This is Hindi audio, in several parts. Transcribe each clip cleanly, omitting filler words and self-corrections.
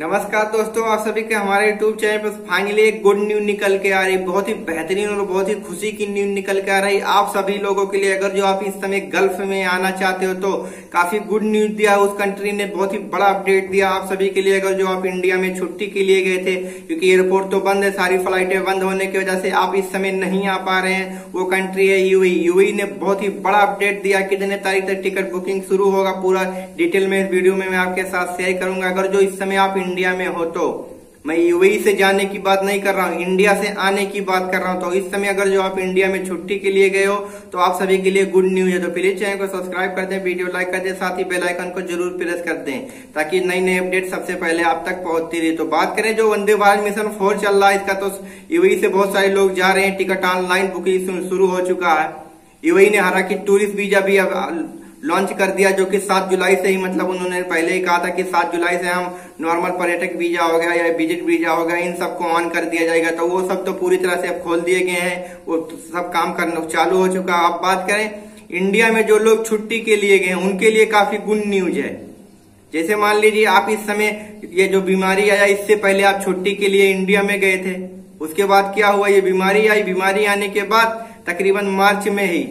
नमस्कार दोस्तों, आप सभी के हमारे यूट्यूब चैनल पर फाइनली एक गुड न्यूज निकल के आ रही। बहुत ही बेहतरीन और बहुत ही खुशी की न्यूज निकल के आ रही आप सभी लोगों के लिए। अगर जो आप इस समय गल्फ में आना चाहते हो तो काफी गुड न्यूज दिया उस कंट्री ने, बहुत ही बड़ा अपडेट दिया आप सभी के लिए। अगर जो आप इंडिया में छुट्टी के लिए गए थे, क्योंकि एयरपोर्ट तो बंद है, सारी फ्लाइटें बंद होने की वजह से आप इस समय नहीं आ पा रहे हैं, वो कंट्री है यूएई। यूएई ने बहुत ही बड़ा अपडेट दिया, कितने तारीख तक टिकट बुकिंग शुरू होगा, पूरा डिटेल में इस वीडियो में मैं आपके साथ शेयर करूंगा। अगर जो इस समय आप इंडिया में हो तो मैं यूएई से जाने की बात नहीं कर रहा हूँ, इंडिया से आने की बात कर रहा हूँ। तो इस समय अगर जो आप इंडिया में छुट्टी के लिए गए हो तो आप सभी के लिए गुड न्यूज है। तो प्लीज चैनल को सब्सक्राइब कर दें, वीडियो लाइक कर दें, साथ ही बेल आइकन को जरूर प्रेस कर दें ताकि नई नई अपडेट सबसे पहले आप तक पहुंचती रही। तो बात करें जो वंदे भारत मिशन 4 चल रहा है इसका, तो यूएई से बहुत सारे लोग जा रहे हैं, टिकट ऑनलाइन बुकिंग शुरू हो चुका है। यूएई ने हालांकि टूरिस्ट वीजा भी अब लॉन्च कर दिया, जो कि 7 जुलाई से ही, मतलब उन्होंने पहले ही कहा था कि 7 जुलाई से हम नॉर्मल पर्यटक वीजा हो गया या विजिट वीजा हो गया, इन सबको ऑन कर दिया जाएगा। तो वो सब तो पूरी तरह से अब खोल दिए गए हैं, वो सब काम करना चालू हो चुका। अब बात करें इंडिया में जो लोग छुट्टी के लिए गए उनके लिए काफी गुड न्यूज है। जैसे मान लीजिए आप इस समय ये जो बीमारी आया, इससे पहले आप छुट्टी के लिए इंडिया में गए थे, उसके बाद क्या हुआ, ये बीमारी आई। बीमारी आने के बाद तकरीबन मार्च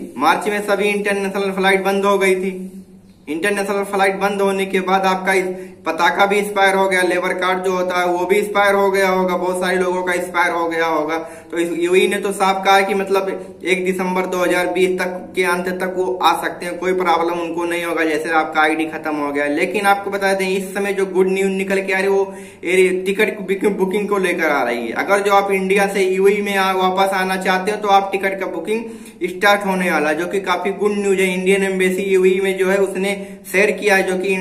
में सभी इंटरनेशनल फ्लाइट बंद हो गई थी। इंटरनेशनल फ्लाइट बंद होने के बाद आपका पताका भी एक्सपायर हो गया, लेबर कार्ड जो होता है वो भी एक्सपायर हो गया होगा, बहुत सारे लोगों का एक्सपायर हो गया होगा। तो यूएई ने तो साफ कहा कि मतलब 1 दिसंबर 2020 तक के अंत तक वो आ सकते हैं, कोई प्रॉब्लम उनको नहीं होगा, जैसे आपका आईडी खत्म हो गया। लेकिन आपको बता दें इस समय जो गुड न्यूज निकल के आ रही है वो टिकट बुकिंग को लेकर आ रही है। अगर जो आप इंडिया से यूएई में वापस आना चाहते हो तो आप टिकट का बुकिंग स्टार्ट होने वाला, जो कि काफी गुड न्यूज है। इंडियन एम्बेसी यूएई में जो है उसने शेयर किया है, जो कि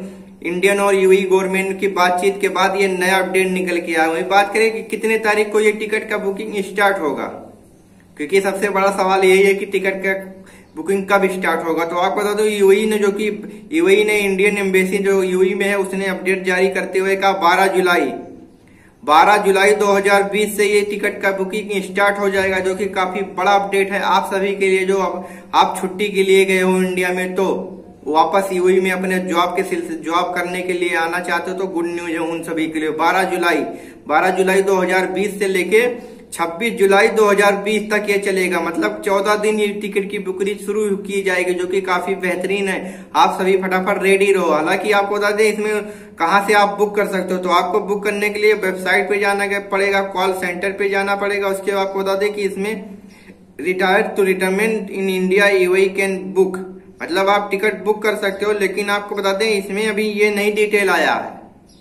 इंडियन और यूएई गवर्नमेंट की बातचीत के बाद ये नया अपडेट निकल के आया। वही बात करें कि कितने तारीख को ये टिकट का बुकिंग स्टार्ट होगा, क्योंकि सबसे बड़ा सवाल यही है कि टिकट का बुकिंग कब स्टार्ट होगा। तो आपको बता दो यूएई ने इंडियन एम्बेसी जो यूएई में है उसने अपडेट जारी करते हुए कहा 12 जुलाई 2020 से ये टिकट का बुकिंग स्टार्ट हो जाएगा, जो कि काफी बड़ा अपडेट है आप सभी के लिए। जो आप छुट्टी के लिए गए हो इंडिया में तो वापस यूएई में अपने जॉब करने के लिए आना चाहते हो तो गुड न्यूज है उन सभी के लिए। 12 जुलाई 2020 से लेके 26 जुलाई 2020 तक ये चलेगा, मतलब 14 दिन ये टिकट की बुकिंग शुरू की जाएगी, जो कि काफी बेहतरीन है। आप सभी फटाफट रेडी रहो। हालांकि आपको बता दें इसमें कहां से आप बुक कर सकते हो, तो आपको बुक करने के लिए वेबसाइट पे जाना पड़ेगा, कॉल सेंटर पे जाना पड़ेगा। उसके बाद आपको बता दें कि इसमें retired to retirement in India UAE can book, मतलब आप टिकट बुक कर सकते हो। लेकिन आपको बता दें इसमें अभी ये नई डिटेल आया है,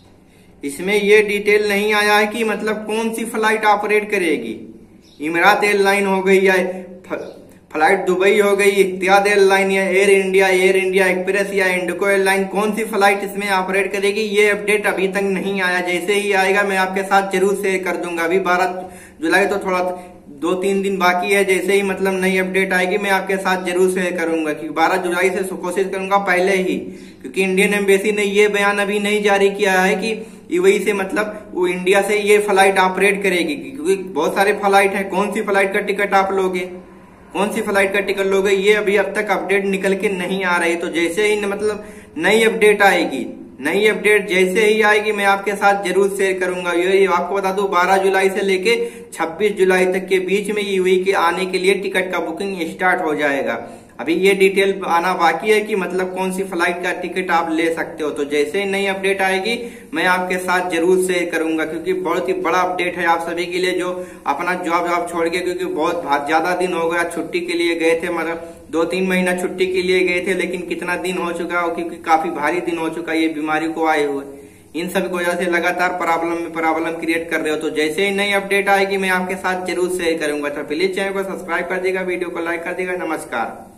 इसमें ये डिटेल नहीं आया है कि मतलब कौन सी फ्लाइट ऑपरेट करेगी। इमरात एयरलाइन हो गई या फ्लाइट दुबई हो गई, इत्तेहाद एयरलाइन या एयर इंडिया एक्सप्रेस या इंडिगो एयरलाइन, कौन सी फ्लाइट इसमें ऑपरेट करेगी, ये अपडेट अभी तक नहीं आया। जैसे ही आएगा मैं आपके साथ जरूर शेयर कर दूंगा। अभी 12 जुलाई तो थोड़ा 2-3 दिन बाकी है, जैसे ही मतलब नई अपडेट आएगी मैं आपके साथ जरूर शेयर करूंगा। कि 12 जुलाई से कोशिश करूंगा पहले ही, क्योंकि इंडियन एम्बेसी ने ये बयान अभी नहीं जारी किया है कि यूएई से मतलब वो इंडिया से ये फ्लाइट ऑपरेट करेगी, क्योंकि बहुत सारे फ्लाइट है। कौन सी फ्लाइट का टिकट आप लोगे, कौन सी फ्लाइट का टिकट लोगे, ये अभी अब तक अपडेट निकल के नहीं आ रही। तो जैसे ही मतलब नई अपडेट आएगी, नई अपडेट जैसे ही आएगी मैं आपके साथ जरूर शेयर करूंगा। ये आपको बता दूं 12 जुलाई से लेके 26 जुलाई तक के बीच में यूएई के आने के लिए टिकट का बुकिंग स्टार्ट हो जाएगा। अभी ये डिटेल आना बाकी है कि मतलब कौन सी फ्लाइट का टिकट आप ले सकते हो। तो जैसे ही नई अपडेट आएगी मैं आपके साथ जरूर शेयर करूंगा, क्योंकि बहुत ही बड़ा अपडेट है आप सभी के लिए जो अपना जॉब छोड़ के, क्योंकि बहुत ज्यादा दिन हो गया छुट्टी के लिए गए थे, मतलब 2-3 महीना छुट्टी के लिए गए थे, लेकिन कितना दिन हो चुका है, क्योंकि काफी भारी दिन हो चुका है ये बीमारी को आए हुए। इन सब की वजह से लगातार प्रॉब्लम क्रिएट कर रहे हो। तो जैसे ही नई अपडेट आएगी मैं आपके साथ जरूर शेयर करूंगा। तो प्लीज चैनल को सब्सक्राइब कर देगा, वीडियो को लाइक कर देगा। नमस्कार।